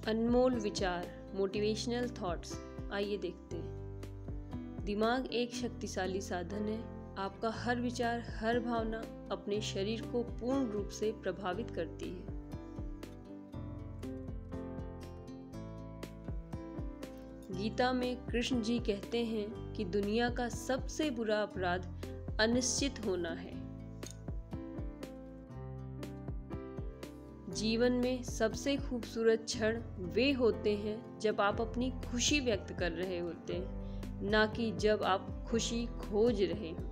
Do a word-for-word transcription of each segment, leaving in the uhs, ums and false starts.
अनमोल विचार, motivational thoughts. आइए देखते हैं। दिमाग एक शक्तिशाली साधन है। आपका हर विचार, हर भावना अपने शरीर को पूर्ण रूप से प्रभावित करती है। गीता में कृष्ण जी कहते हैं कि दुनिया का सबसे बुरा अपराध अनिश्चित होना है। जीवन में सबसे खूबसूरत क्षण वे होते हैं जब आप अपनी खुशी व्यक्त कर रहे होते हैं, ना कि जब आप खुशी खोज रहे हों।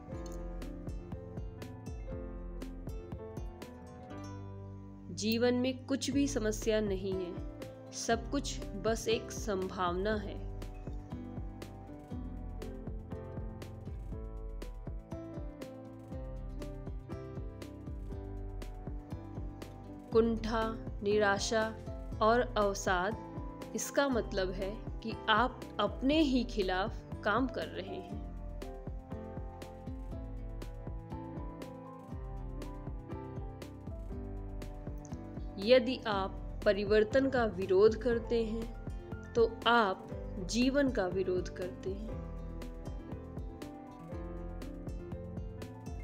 जीवन में कुछ भी समस्या नहीं है, सब कुछ बस एक संभावना है। कुंठा, निराशा और अवसाद, इसका मतलब है कि आप अपने ही खिलाफ काम कर रहे हैं। यदि आप परिवर्तन का विरोध करते हैं तो आप जीवन का विरोध करते हैं।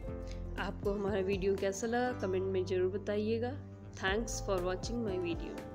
आपको हमारा वीडियो कैसा लगा कमेंट में जरूर बताइएगा। Thanks for watching my video.